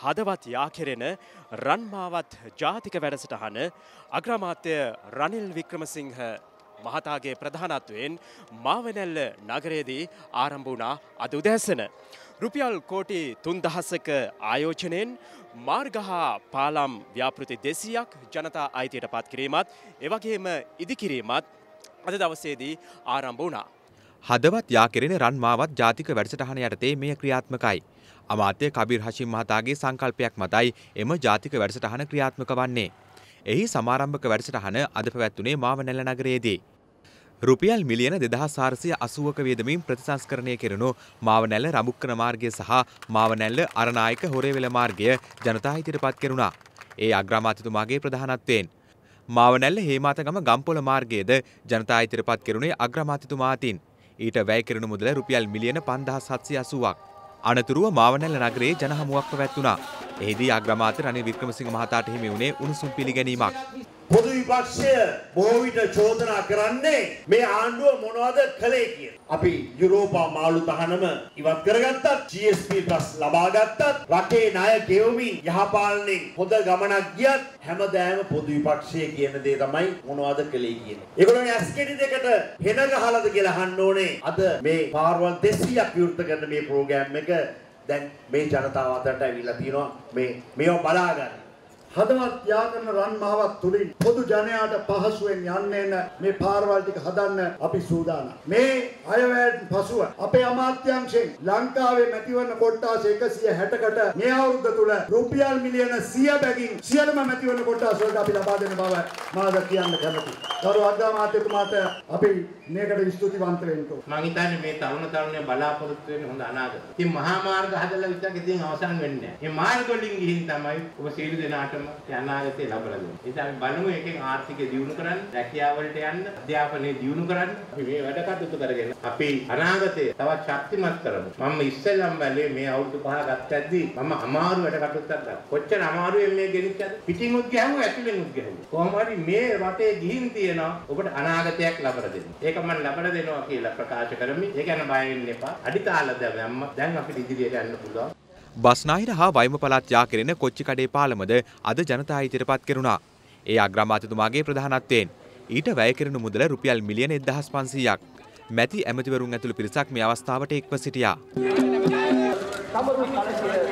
හදවත් යා කෙරෙන රන්මාවත් ජාතික වැඩසටහන අග්‍රාමාත්‍ය රනිල් වික්‍රමසිංහ මහතාගේ ප්‍රධානත්වයෙන් මාවනැල්ල නගරයේදී ආරම්භ වුණා අද උදෑසන. රුපියල් කෝටි 3000ක ආයෝජනයෙන් මාර්ග හා පාලම් ව්‍යාපෘති 200ක් ජනතා අයිතියට පත් කිරීමත් එවැගේම ඉදිකිරීමත් අද දවසේදී ආරම්භ වුණා. හදවත් යා කෙරෙන රන්මාවත් ජාතික වැඩසටහන යටතේ මෙය ක්‍රියාත්මකයි. අමාත්‍ය කබීර් හෂිම් මහතාගේ සංකල්පයක් මතයි එම ජාතික වැඩසටහන ක්‍රියාත්මක වන්නේ. එහි සමාරම්භක වැඩසටහන අද පැවැත්වුණේ මාවනැල්ල නගරයේදී. රුපියල් මිලියන 2480ක වියදමින් ප්‍රතිසංස්කරණය කෙරුණු මාවනැල්ල රඹුක්කන මාර්ගය සහ මාවනැල්ල අරනායක හොරේවැල මාර්ගය ජනතා හිතට පත් කෙරුණා. ඒ අග්‍රාමාත්‍යතුමාගේ ප්‍රධානත්වයෙන් මාවනැල්ල හේමාතගම ගම්පොළ මාර්ගයේද ජනතා හිතට පත් කෙරුණේ අග්‍රාමාත්‍යතුමා අතින්. ඊට වැය කෙරුණු මුදල රුපියල් මිලියන 5780ක්. අනතුරුව මාවනැල්ල නගරයේ ජනහමුවක් පැවැත්වුණා. එහිදී අග්‍රාමාත්‍ය රනිල් වික්‍රමසිංහ මහතාට හිමි වුණේ උණුසුම් පිළිගැනීමක්. පොදු විපක්ෂය බොහෝ විට චෝදනා කරන්නේ මේ ආණ්ඩුව මොනවද කළේ කියලා. අපි යුරෝපා මාළු තහනම ඉවත් කරගත්තත් GSP+ ලබා ගත්තත් රටේ ණය ගෙවමින් යහපාලනයෙන් හොඳ ගමනක් ගියත් හැමදාම පොදු විපක්ෂය කියන දේ තමයි මොනවද කළේ කියන්නේ. ඒගොල්ලෝ ඇස්කෙඩි දෙකට හෙන ගහලාද කියලා අහන්න ඕනේ. අද මේ පාරවල් 200ක් විවෘත කරන මේ ප්‍රෝග්‍රෑම් එක දැන් මේ ජනතාව අතරට ඇවිල්ලා තියෙනවා. මේව බලා ගන්න. හදවත් යා කරන රන්මාවත් තුලින් පොදු ජනයාට පහසුවෙන් යන්න මේ පාරවල් ටික හදන්න අපි සූදානම්. මේ අයවැයෙන් පසුව අපේ අමාත්‍යාංශයෙන් ලංකාවේ මැතිවරණ කොට්ටාස 160කට මේ අවුරුද්ද තුල රුපියල් මිලියන 100 බැගින් සියලුම මැතිවරණ කොට්ටාස වලට අපි ලබා දෙන බව මාද කියන්න කැමතියි. ගරු අග්‍රාමාත්‍යතුමාට අපි මේකට ස්තුතිවන්ත වෙන්න ඕන. මම හිතන්නේ මේ තරුණ බලාපොරොත්තු වෙන හොඳ අනාගතයක්. ඉතින් මහා මාර්ග හදලා විතරක් ඉතින් අවසන් වෙන්නේ නැහැ. මේ මාර්ග වලින් ගිහින් තමයි ඔබ සියලු දෙනාටම අනාගතේ ලබා දෙන්නේ. ඒ නිසා අපි බලමු එකෙන් ආර්ථිකය දියුණු කරන්න, රැකියාව වලට යන්න, අධ්‍යාපනය දියුණු කරන්න. අපි මේ වැඩ කටයුතු කරගෙන අපි අනාගතේ තවත් ශක්තිමත් කරමු. මම ඉස්සෙල්ලම බැලුවේ මේ අවුරුදු 5 ගත්තද්දී මම අමාරු වැඩ කටයුත්තක් ගත්තා. කොච්චර අමාරුවෙන් මේ ගෙනිච්චද? පිටින් උත් ගැහුවා, ඇතුලෙන් උත් ගැහුවා. කොහොම හරි මේ රටේ ගිහින් තියෙනවා ඔබට අනාගතයක් ලබා දෙන්න. ඒක මම ලබා දෙනවා කියලා ප්‍රකාශ කරමි. ඒ ගැන බය වෙන්න එපා. අඩිතාල දැම්ම දැන් අපිට ඉදිරියට යන්න පුළුවන්. බස්නාහිර හා වයිම පළාත් යා කෙරෙන කොච්චිකඩේ පාලමද අද ජනතා හිතට පත් කෙරුණා. ඒ අග්‍රාමාත්‍යතුමාගේ ප්‍රධානත්වයෙන් ඊට වැය කෙරුණු මුදල රුපියල් මිලියන 1500ක්. මැති ඇමතිවරුන් ඇතුළු පිරිසක් මේ අවස්ථාවට එක්ව සිටියා.